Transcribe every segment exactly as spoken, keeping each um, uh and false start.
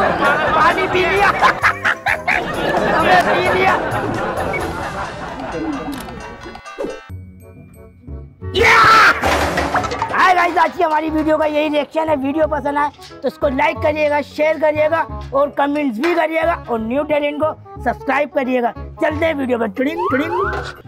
पानी पी लिया। अबे पी लिया। हाय गाइस, आज की हमारी वीडियो का यही रिएक्शन है। वीडियो पसंद आए तो इसको लाइक करिएगा, शेयर करिएगा और कमेंट्स भी करिएगा और न्यू टैलेंट को सब्सक्राइब करिएगा। चलते हैं वीडियो पर। टुडिंग टुडिंग।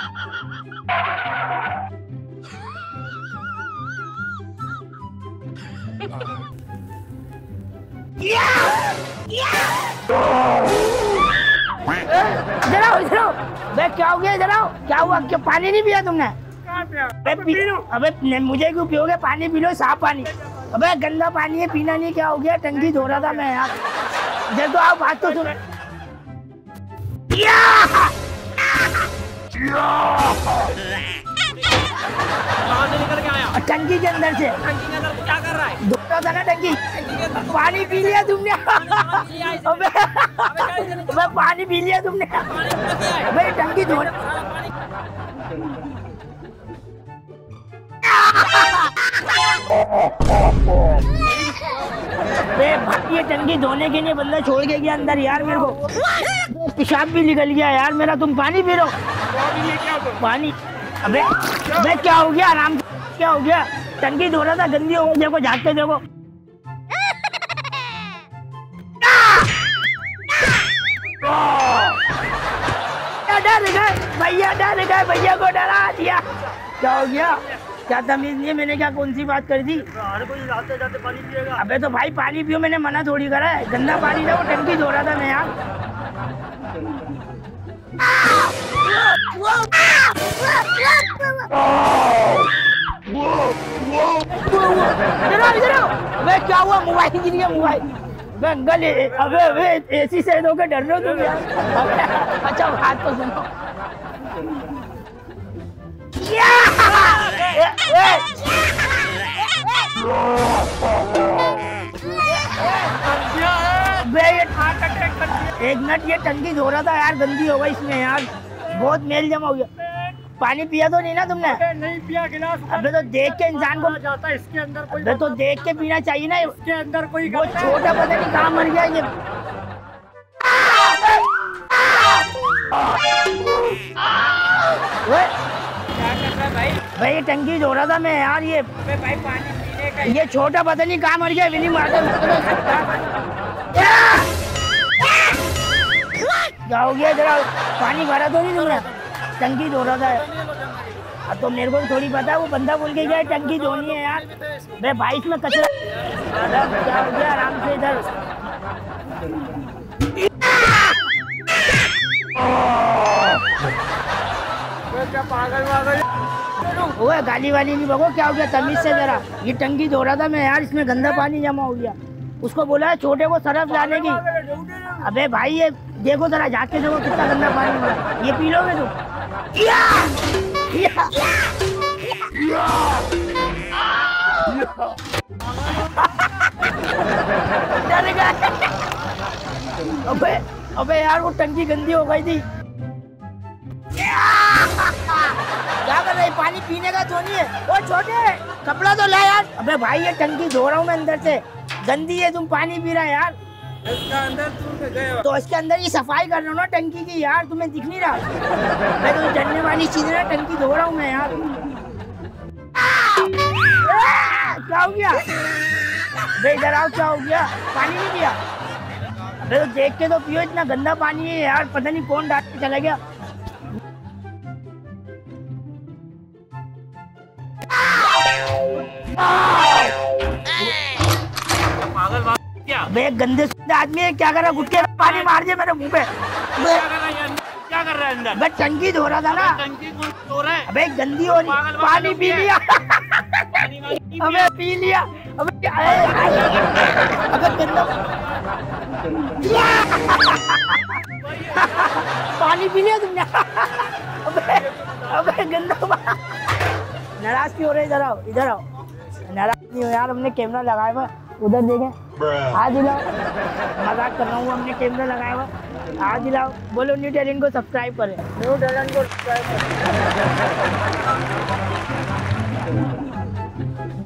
इधर आओ, इधर आओ। बे क्या हो गया? इधर आओ। क्या हुआ? क्या पानी नहीं पिया तुमने? अबे पी लो। अबे मुझे क्यों पियोगे? पानी पी लो, साफ पानी। अबे गंदा पानी है, पीना नहीं। क्या हो गया? टंकी धो रहा था मैं यार। इधर तो आओ, बात तो सुनो। निकल के आया टंकी के अंदर से। टंकी के अंदर क्या कर रहा है? धो रहा था ना टंकी। पानी पी लिया तुमने? अबे अबे पानी पी लिया तुमने? अबे टंकी धो भाई, ये टंकी धोने के लिए बंदा छोड़ के गया अंदर यार। मेरे को पेशाब भी निकल गया यार मेरा। तुम पानी पी लो। पानी। अबे अबे क्या हो गया? आराम से। क्या हो गया? टंकी धो रहा था, गंदी हो गई। देखो, झाँक के देखो। डर गए भैया, डर गए। भैया को डरा दिया। क्या हो गया? क्या तमीज नहीं है? मैंने क्या कौन सी बात कर दी? हर कोई जाते जाते पानी पिएगा। अबे तो भाई पानी पियो, मैंने मना थोड़ी करा है। गंदा पानी था, वो टंकी धो रहा था मैं यार। इधर आओ। अबे क्या हुआ? मोबाइल गिर गया। मोबाइल गंगल। अबे अबे एसी से होकर डर रहे हो तुम यार। अच्छा बात तो सुनो। एक मिनट, ये टंकी धो रहा था यार, गंदी हो गई इसमें यार। बहुत मेल जमा हो गया। पानी पिया तो नहीं ना तुमने? नहीं पिया गिलास। अबे तो देख के इंसान को जाता है इसके अंदर कोई। अबे तो देख के पीना चाहिए ना। इसके अंदर कोई वो छोटा पता नहीं कहाँ मर गया ये। क्या कर रहा है भाई? भाई ये टंकी धो रहा था मैं यार। ये भाई पानी पीने का ये छोटा पता नहीं कहाँ मर गया। विली मार क्या हो गया? जरा पानी भरा तो नहीं तुमने? टंकी धो रहा था। अब तो मेरे को भी थोड़ी पता है। वो बंदा बोल के गया टंकी धोनी है यार। मैं भाई इसमें कचरा। क्या हो गया? आराम से इधर। क्या पागल वागल? वो गाली वाली नहीं बगो। क्या हो गया? तमीज से जरा। ये टंकी धो रहा था मैं यार, इसमें गंदा पानी जमा हो गया। उसको बोला है छोटे को सरफ लाने की। अबे भाई ये देखो जरा, जाके देखो कितना गंदा पानी हो रहा है। ये पी लोगे तुम? डर गए। अबे अबे यार, वो टंकी गंदी हो गई थी। क्या कर रहे? पानी पीने का तो नहीं है। वो छोटे कपड़ा तो ला यार। अबे भाई ये टंकी धो रहा हूँ मैं अंदर से, गंदी है। तुम पानी पी रहा है यार। इसका अंदर तुम गए तो इसके अंदर ये सफाई कर रहा हूँ ना टंकी की यार। तुम्हें दिख नहीं रहा? मैं तो डरने वाली चीज है ना, टंकी धो रहा हूँ मैं यार। क्या हो गया? बे इधर आओ। क्या हो गया? पानी नहीं पिया? अबे तो देख के तो पियो, इतना गंदा पानी है यार। पता नहीं कौन डाल के चला गया। पागल क्या? बे गंदे आदमी है। क्या कर रहा? गुटके में पानी मार दिया मेरे मुंह पे। क्या कर रहा है अंदर? बे टंकी धो रहा था ना। टंकी कौन धो रहा है? अबे गंदी हो रही। पानी पी लिया। अबे पी लिया। अबे अबे गंदा पानी पी लिया तुमने? अबे अबे गंदा। नाराज क्यों हो रहे? इधर आओ, इधर आओ। नाराज नहीं हो यार, हमने कैमरा लगाया हुआ। उधर देखें। हाथ दिलाओ। मजाक कर रहा हूँ। हमने कैमरा लगाया हुआ। हाथ दिलाओ। बोलो न्यू टैलेंट को सब्सक्राइब करें। न्यू टैलेंट को सब्सक्राइब करें।